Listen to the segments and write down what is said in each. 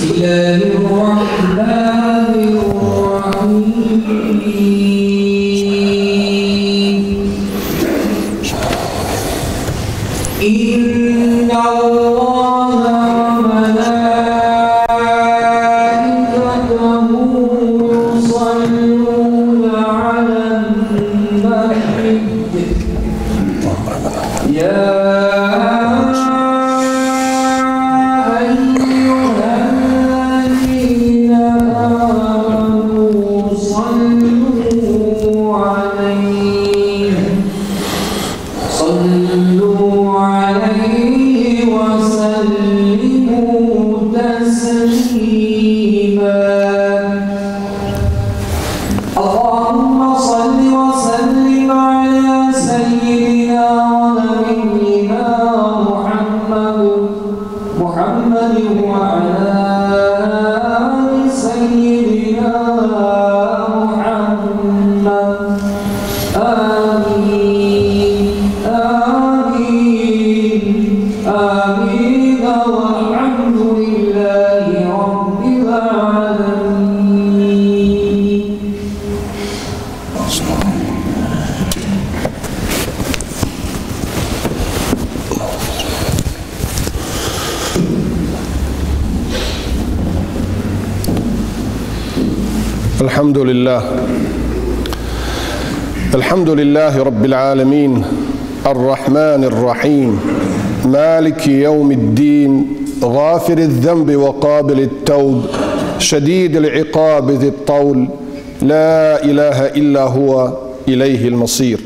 الحمد لله رب العالمين الرحمن الرحيم مالك يوم الدين غافر الذنب وقابل التوب شديد العقاب ذي الطول لا إله إلا هو إليه المصير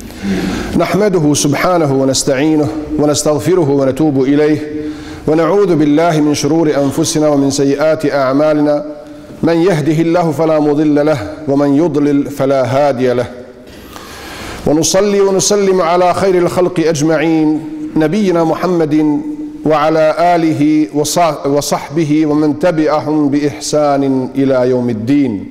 نحمده سبحانه ونستعينه ونستغفره ونتوب إليه ونعوذ بالله من شرور أنفسنا ومن سيئات أعمالنا من يهده الله فلا مضل له ومن يضلل فلا هادي له ونصلي ونسلم على خير الخلق أجمعين نبينا محمد وعلى آله وصحبه ومن تبعهم بإحسان إلى يوم الدين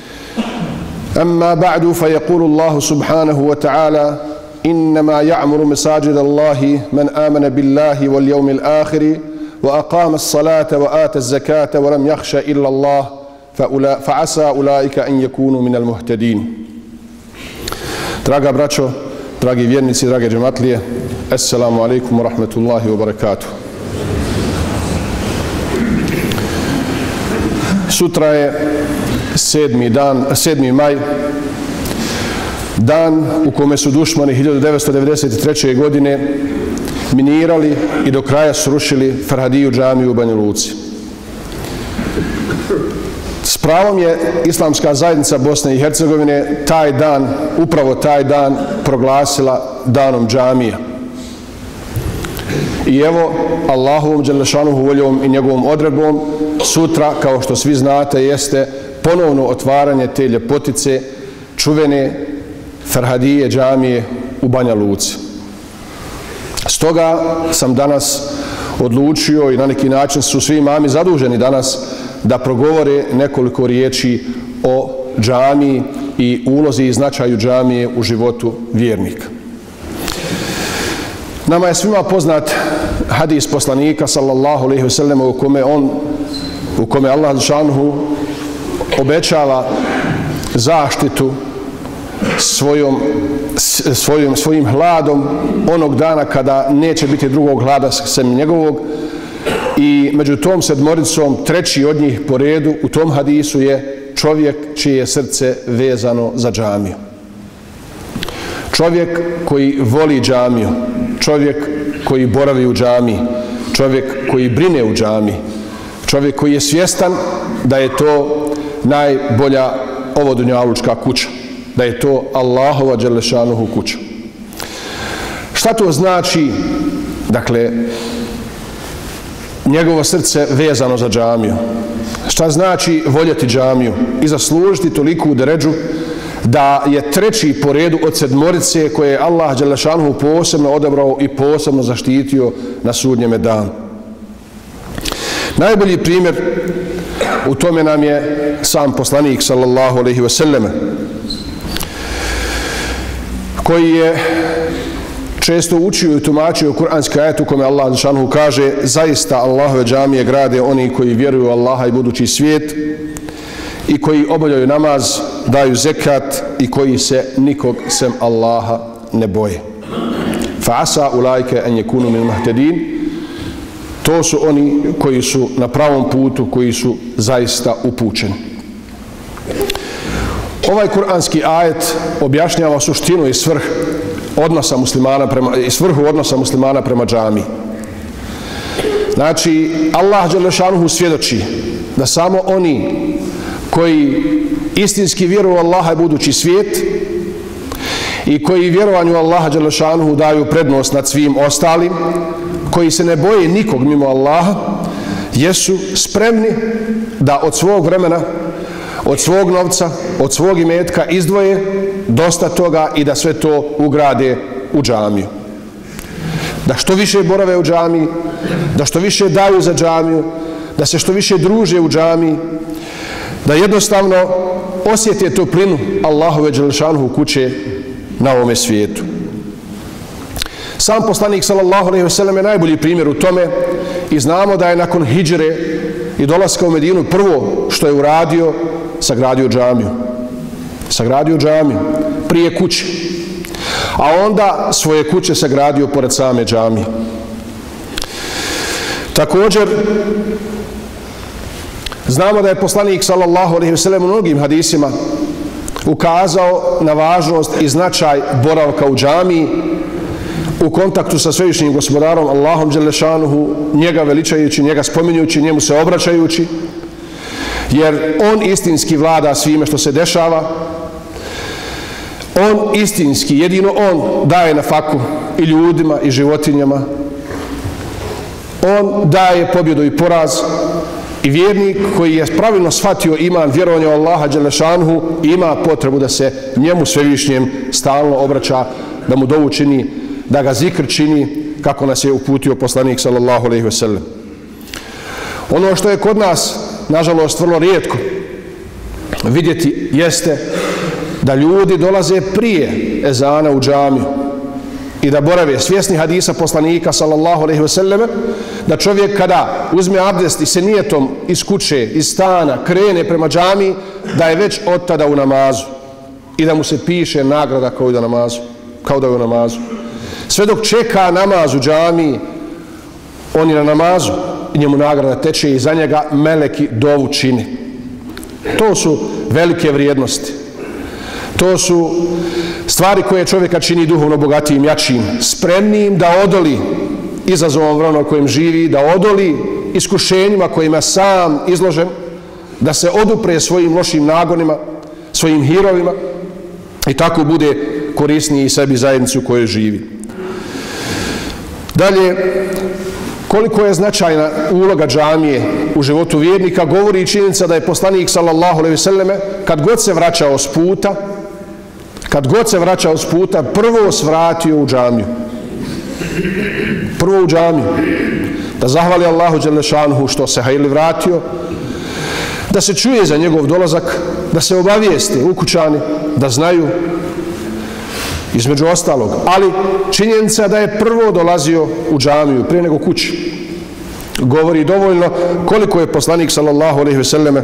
أما بعد فيقول الله سبحانه وتعالى إنما يعمر مساجد الله من آمن بالله واليوم الآخر وأقام الصلاة وآتى الزكاة ولم يخش إلا الله فعسى أولئك أن يكونوا من المهتدين. Draga braćo, dragi vjernici, drage džematlije, assalamu alaikum wa rahmatullahi wa barakatuh. Sutra je 7. maj, dan u kome su dušmani 1993. godine minirali i do kraja srušili Farhadiju džamiju u Banja Luci. S pravom je Islamska zajednica Bosne i Hercegovine upravo taj dan proglasila danom džamija. I evo, Allahovom dželešanuhu voljom i njegovom odredbom, sutra, kao što svi znate, jeste ponovno otvaranje te ljepotice, čuvene Farhadije džamije u Banja Luci. Stoga sam danas odlučio i na neki način su svi imami zaduženi danas da progovore nekoliko riječi o džamiji i ulozi i značaju džamije u životu vjernika. Nama je svima poznat hadis poslanika sallallahu alejhi ve sellem u kome Allah džalaluhu obećava zaštitu svojim hladom onog dana kada neće biti drugog hlada sem njegovog. I među tom sedmoricom treći od njih po redu u tom hadisu je čovjek čije je srce vezano za džamiju. Čovjek koji voli džamiju, čovjek koji boravi u džamiji, čovjek koji brine u džamiji, čovjek koji je svjestan da je to najbolja ovodunjalučka kuća, da je to Allahova dželešanuhu kuća. Šta to znači, dakle, njegovo srce vezano za džamiju? Šta znači voljeti džamiju i zaslužiti toliku deređu da je treći po redu od sedmorice koje je Allah dželešanuhu posebno odabrao i posebno zaštitio na sudnjeme danu? Najbolji primjer u tome nam je sam poslanik sallallahu alejhi ve sellem, koji je često učio i tumačio kuranski ajet u kome Allah dželešanu kaže: zaista Allahove džamije grade oni koji vjeruju u Allaha i budući svijet i koji obavljaju namaz, daju zekat i koji se nikog sem Allaha ne boje. Fa'asa ulaike an yakunu min muhtedin. To su oni koji su na pravom putu, koji su zaista upućeni. Ovaj kuranski ajet objašnjava suštinu i svrhu odnosa muslimana prema džamiji. Znači, Allah dželle svjedoči da samo oni koji istinski vjeruju u Allaha i budući svijet i koji vjerovanju Allaha dželle daju prednost nad svim ostalim, koji se ne boje nikog mimo Allaha, jesu spremni da od svog vremena, od svog novca, od svog imetka izdvoje dosta toga i da sve to ugrade u džamiju. Da što više borave u džamiji, da što više daju za džamiju, da se što više druže u džamiji, da jednostavno osjete toplinu Allahove dželešanuhu kuće na ovome svijetu. Sam poslanik sallallahu alejhi ve sellem je najbolji primjer u tome i znamo da je nakon hidžre i dolaska u Medinu prvo što je uradio, sagradio džamiju. Sagradio džamiju prije kuće, a onda svoje kuće sagradio pored same džamije. Također znamo da je poslanik sallallahu alejhi ve sellem u mnogim hadisima ukazao na važnost i značaj boravka u džamiji u kontaktu sa svevišnjim gospodarom Allahom dželešanuhu, njega veličajući, njega spominjući, njemu se obraćajući, jer on istinski vlada svime što se dešava. On istinski, jedino on daje nafaku i ljudima i životinjama. On daje pobjedu i poraz. I vjernik koji je pravilno shvatio iman vjerovanja u Allaha dželešanuhu ima potrebu da se njemu svevišnjem stalno obraća, da mu dovu čini, da ga zikr čini, kako nas je uputio poslanik sallallahu alejhi ve sellem. Ono što je kod nas, nažalost, vrlo rijetko vidjeti jeste da ljudi dolaze prije ezana u džamiju i da borave svjesni hadisa poslanika sallallahu alejhi ve selleme, da čovjek kada uzme abdest i se nijetom iz kuće, iz stana krene prema džamiji, da je već od tada u namazu i da mu se piše nagrada kao da je u namazu. Sve dok čeka namaz u džamiji, on je na namazu i njemu nagrada teče i za njega meleki dovu čini. To su velike vrijednosti. To su stvari koje čovjeka čini duhovno bogatijim, jačim, spremnijim da odoli izazovom vremena u kojem živi, da odoli iskušenjima kojima sam izložen, da se odupre svojim lošim nagonima, svojim hirovima i tako bude korisniji i sebi zajednici u kojoj živi. Dalje, koliko je značajna uloga džamije u životu vjernika govori i činjenica da je poslanik sallallahu alejhi ve selleme kad god se vraćao s puta prvo svratio u džamiju. Prvo u džamiju. Da zahvali Allahu dželešanuhu što se hajli vratio, da se čuje za njegov dolazak, da se obavijeste ukućani, da znaju, između ostalog. Ali činjenica da je prvo dolazio u džamiju prije nego kući govori dovoljno koliko je poslanik sallallahu alejhi ve selleme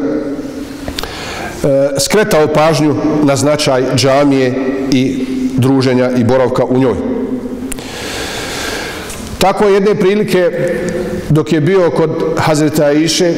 skretao pažnju na značaj džamije i druženja i boravka u njoj. Tako jedne prilike dok je bio kod Hazreti Aiše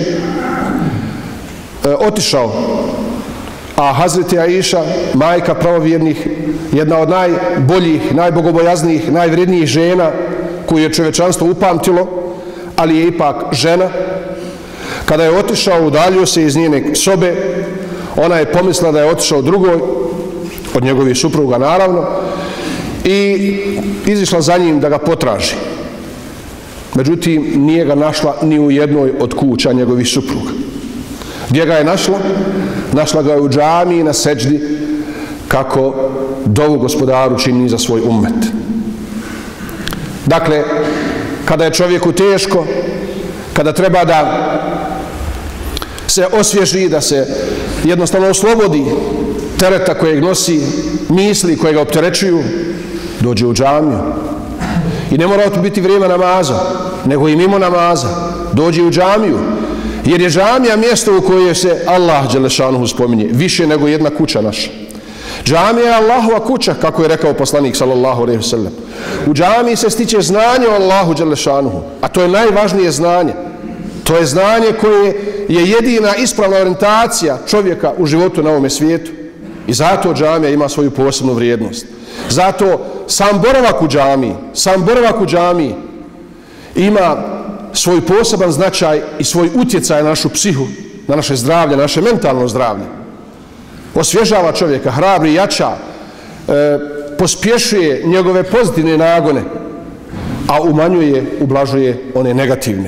otišao, a Hazreti Aiša, majka pravovjernih, jedna od najboljih, najbogobojaznijih, najvrednijih žena koju je čovječanstvo upamtilo, ali je ipak žena, kada je otišao, udaljio se iz njene sobe, ona je pomislila da je otišao drugoj, od njegovih supruga naravno, i izišla za njim da ga potraži. Međutim, nije ga našla ni u jednoj od kuća njegovih supruga. Gdje ga je našla? Našla ga je u džamiji na seđdi, kako dovu gospodaru čini za svoj ummet. Dakle, kada je čovjeku teško, kada treba da se osvježi, da se jednostavno oslobodi tereta kojeg nosi, misli koje ga opterećuju, dođe u džamiju, I ne mora biti vrijeme namaza, nego i mimo namaza. Dođi u džamiju, jer je džamija mjesto u koje se Allah dželešanuhu spominje, više nego jedna kuća naša. Džamija je Allahova kuća, kako je rekao poslanik sallallahu alejhi ve sellem. U džamiji se stiče znanje o Allahu dželešanuhu, a to je najvažnije znanje. To je znanje koje je jedina ispravna orijentacija čovjeka u životu na ovome svijetu. I zato džamija ima svoju posebnu vrijednost. Zato sam boravak u džamiji ima svoj poseban značaj i svoj utjecaj na našu psihu, na naše zdravlje, na naše mentalno zdravlje. Osvježava čovjeka, hrabri, jača, pospješuje njegove pozitivne nagone, a ublažuje one negativne.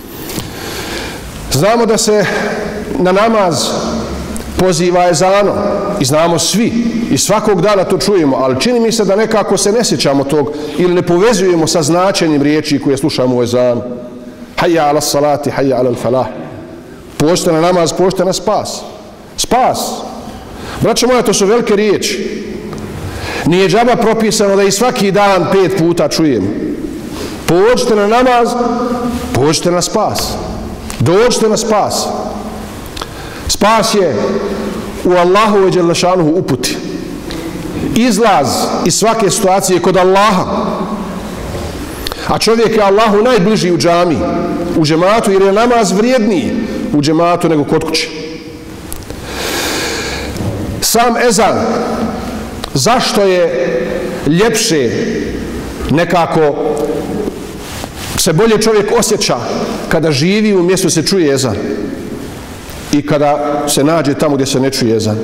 Znamo da se na namaz poziva ezanom i znamo svi i svakog dana to čujemo, ali čini mi se da nekako se ne sjećamo tog ili ne povezujemo sa značenjem riječi koje slušamo u ezanu. Hayya ala salati, hayya ala falah. Pošte na namaz, pošte na spas. Spas. Braćo moja, to su velike riječi. Nije džaba propisano da i svaki dan 5 puta čujemo. Pođite na namaz, pođite na spas. Dođite na spas. Spas je u Allahu dželle šanuhu uputi. Izlaz iz svake situacije kod Allaha. A čovjek je Allahu najbliži u džamiji, u džematu, jer je namaz vrijedniji u džematu nego kod kuće. Sam ezan, zašto je ljepše, nekako se bolje čovjek osjeća kada živi u mjestu se čuje ezan i kada se nađe tamo gdje se ne čuje ezan?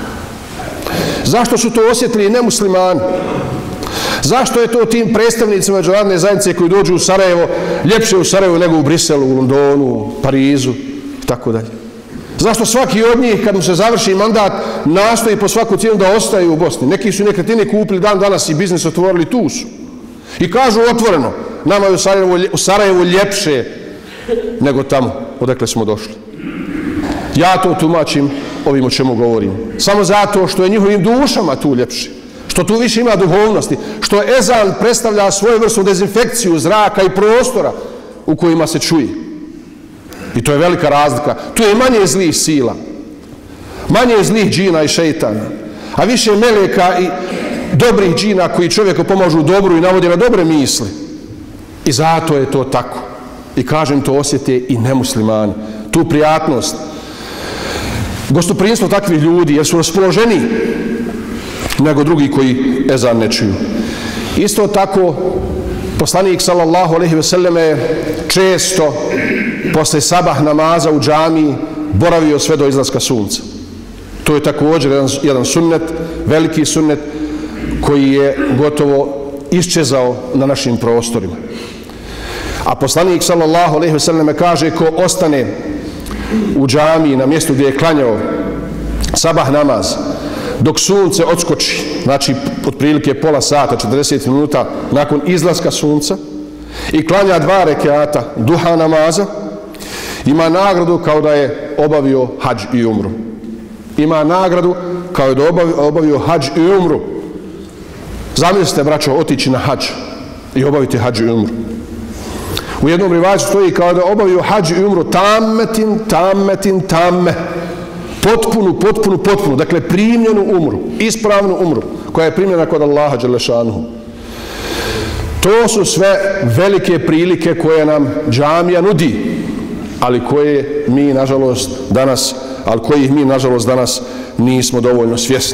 Zašto su to osjetili i nemuslimani? Zašto je to tim predstavnicima međunarodne zajednice koji dođu u Sarajevo ljepše u Sarajevu nego u Briselu, u Londonu, Parizu i tako dalje? Zašto svaki od njih kad mu se završi mandat nastoji po svaku cijenu da ostaju u Bosni? Neki su nekretnine kupili dan danas i biznis otvorili, tu su. I kažu otvoreno, nama je u Sarajevu ljepše nego tamo odakle smo došli. Ja to tumačim ovim o čemu govorim. Samo zato što je njihovim dušama tu ljepše. Što tu više ima duhovnosti. Što ezan predstavlja svoju vrstu dezinfekciju zraka i prostora u kojima se čuje. I to je velika razlika. Tu je manje zlih sila. Manje zlih džina i šeitana. A više meleka i dobrih džina koji čovjeku pomažu u dobru i navode na dobre misli. I zato je to tako. I kažem, to osjete i nemuslimani. Tu prijatnost. Gostoprimstvo takvih ljudi, jer su raspoloženi nego drugi koji ezan ne čuju. Isto tako, poslanik sallallahu alejhi ve selleme često posle sabah namaza u džamiji boravio sve do izlaska sunca. To je također jedan sunnet, veliki sunnet koji je gotovo iščezao na našim prostorima. A poslanik sallallahu alejhi ve selleme kaže, ko ostane u džamiji na mjestu gdje je klanjao sabah namaz dok sunce odskoči, znači otprilike pola sata, 40 minuta nakon izlaska sunca, i klanja 2 rekata duha namaza, ima nagradu kao da je obavio hadž i umru. Ima nagradu kao da je obavio hadž i umru. Zamislite, braćo, otići na hadž i obaviti hadž i umru. U jednom rivađu stoji kao da je obavio hadž i umru tamme. Potpunu, dakle primljenu umru, ispravnu umru, koja je primljena kod Allaha dželle šanuhu. To su sve velike prilike koje nam džamija nudi, ali koje mi nažalost danas nismo dovoljno svjesni.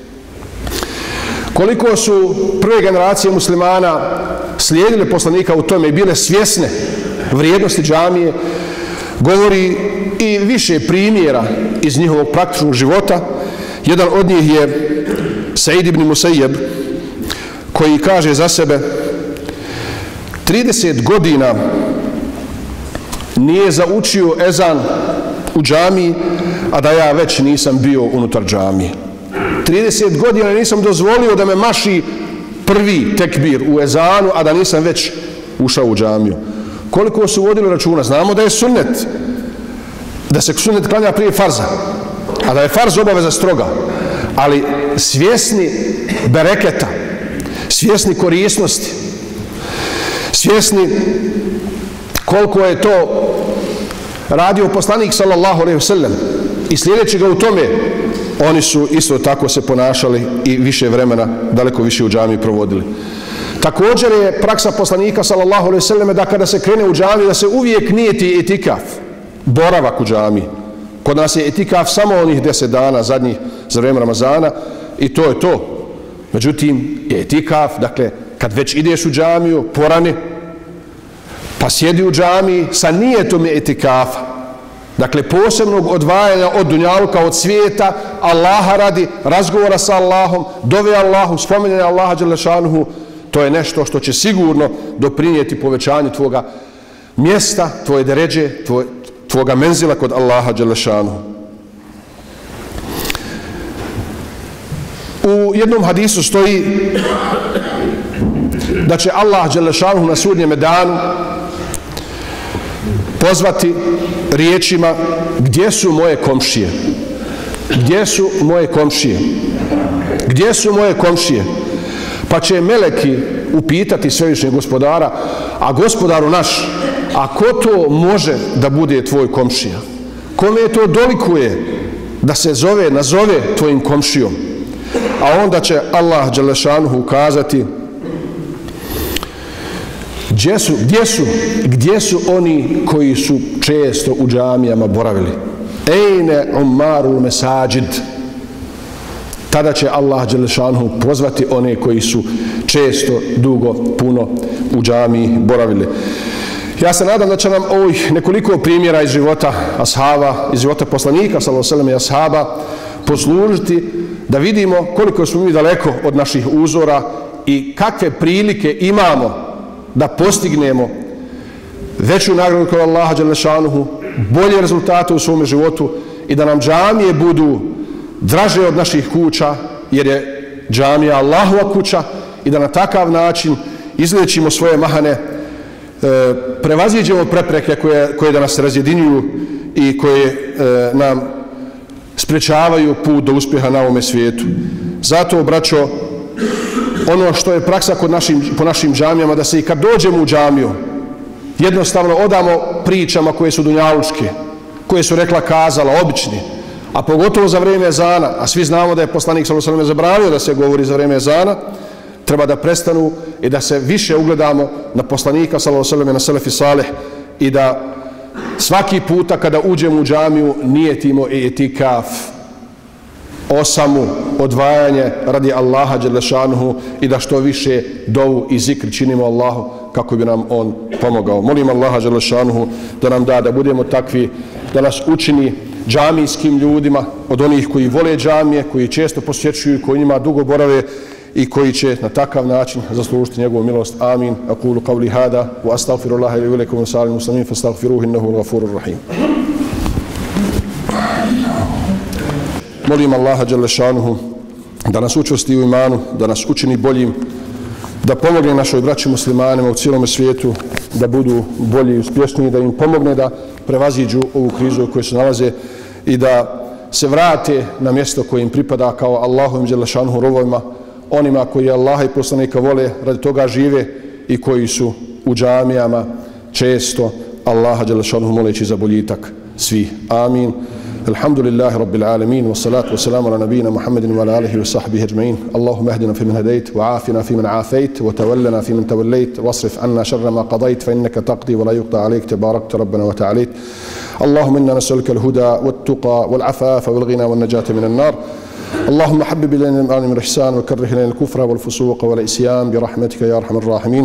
Koliko su prve generacije muslimana slijedile poslanika u tome i bile svjesne vrijednosti džamije, govori i više primjera iz njihovog praktičnog života. Jedan od njih je Said ibn Musayyib, koji kaže za sebe: 30 godina nije zaučio ezan u džamiji, a da ja već nisam bio unutar džamije. 30 godina nisam dozvolio da me maši prvi tekbir u ezanu, a da nisam već ušao u džamiju. Koliko su vodili računa? Znamo da je sunnet, da se sunnet klanja prije farza, a da je farz obaveza stroga, ali svjesni bereketa, svjesni korisnosti, svjesni koliko je to radio poslanik sallallahu alejhi ve sellem i slijedeći ga u tome, oni su isto tako se ponašali i više vremena, daleko više u džamiji provodili. Također je praksa poslanika sallallahu alejhi ve selleme da kada se krene u džamiju da se uvijek nijeti etikaf, boravak u džamiji. Kod nas je etikaf samo onih 10 dana zadnjih za vrijeme Ramazana i to je to. Međutim, je etikaf, dakle, kad već ideš u džamiju, porani, pa sjedi u džamiji sa nijetom etikafa. Dakle, posebnog odvajanja od dunjaluka, od svijeta, Allaha radi, razgovora sa Allahom, dove Allahu, spominjanja Allaha dželle šanuhu, to je nešto što će sigurno doprinijeti povećanju tvoga mjesta, tvoje deređe, tvoga menzila kod Allaha dželle šanuhu. U jednom hadisu stoji da će Allah dželle šanuhu na sudnjem danu pozvati riječima: gdje su moje komšije? Gdje su moje komšije? Gdje su moje komšije? Pa će meleki upitati svevišnjeg gospodara: a gospodaru naš, a ko to može da bude tvoj komšija? Kome to dolikuje da se nazove tvojim komšijom? A onda će Allah dželle šanuhu ukazati: gdje su oni koji su često u džamijama boravili? Ejne umarul mesajid. Tada će Allah dželle šanuhu pozvati one koji su često, dugo, puno u džamiji boravili. Ja se nadam da će nam ovih nekoliko primjera iz života ashaba, iz života poslanika sallallahu alejhi ve sellem i ashaba poslužiti da vidimo koliko smo mi daleko od naših uzora i kakve prilike imamo da postignemo veću nagradu kod Allaha dželle šanuhu, bolje rezultate u svom životu i da nam džamije budu draže od naših kuća, jer je džamija Allahova kuća, i da na takav način izliječimo svoje mahane, prevaziđemo prepreke koje da nas razjedinjuju i koje nam sprečavaju put do uspjeha na ovome svijetu. Zato, braćo, ono što je praksa po našim džamijama, da se i kad dođemo u džamiju jednostavno odamo pričama koje su dunjalučke, koje su rekla kazala, obični, a pogotovo za vrijeme ezana, a svi znamo da je poslanik sallallahu alejhi ve sellem zabranio da se govori za vrijeme ezana, treba da prestanu i da se više ugledamo na poslanika sallallahu alejhi ve sellem, na selefi salih, i da svaki puta kada uđemo u džamiju nijetimo i etikaf, osamu, odvajanje radi Allaha dželle šanuhu, i da što više dovu i zikr činimo Allahu kako bi nam on pomogao. Molim Allaha dželle šanuhu da nam da budemo takvi, da nas učini džamijskim ljudima, od onih koji vole džamije, koji često posjećuju, koji njima dugo borave i koji će na takav način zaslužiti njegovu milost. Amin. Aqulu qawli hada wa astaghfirullaha li wa lakum wa salil muslimin fastaghfiruhu innahu al-ghafurur rahim. Molim Allaha dželle šanuhu da nas učvrsti u imanu, da nas učini boljim, da pomogne našoj braći muslimanima u cijelom svijetu da budu bolji i uspješniji, da im pomogne da prevaziđu ovu krizu u kojoj se nalaze i da se vrate na mjesto koje im pripada kao Allahovim dželle šanuhu robovima, onima koji Allaha i poslanika vole, radi toga žive i koji su u džamijama često Allaha dželle šanuhu moleći za boljitak svih. Amin. Alhamdulillahi rabbil alamin, wa salatu wa salamu ala nabiyina Muhammedin wa ala alihi wa sahbihi ajma'in. Allahumma ihdina fi man hadayt wa afina fi man afayt wa tawallana fi man tawallayt wasrif anna sharra ma qadayt fa innaka taqdi wa la yuqda alayk tabarakta rabbana wa ta'alayt. Allahumma inna nas'aluka al-huda wat-tuqa wal-afafa wal-ghina wan-najata min an-nar. اللهم حبب إلينا الإيمان والإحسان وكره إلينا الكفر والفسوق والعصيان برحمتك يا أرحم الراحمين.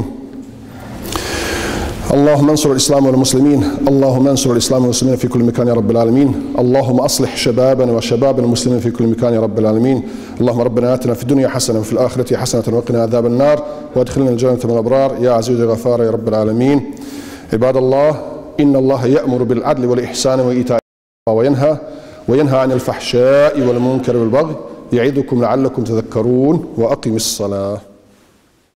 اللهم انصر الإسلام والمسلمين، اللهم انصر الإسلام والمسلمين في كل مكان يا رب العالمين. اللهم أصلح شبابنا وشباب المسلمين في كل مكان يا رب العالمين. اللهم ربنا آتنا في الدنيا حسنة وفي الآخرة حسنة وقنا عذاب النار وادخلنا الجنة مع الأبرار يا عزيز يا غفار يا رب العالمين. عباد الله، إن الله يأمر بالعدل والإحسان وإيتاء وينهى عن الفحشاء والمنكر والبغي يعظكم لعلكم تذكرون وأقم الصلاة.